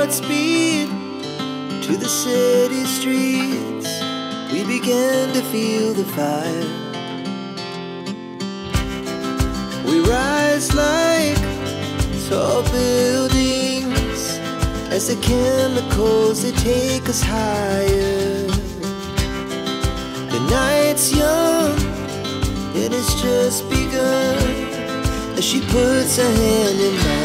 Godspeed to the city streets. We began to feel the fire. We rise like tall buildings as the chemicals, they take us higher. The night's young, it has just begun as she puts her hand in mine.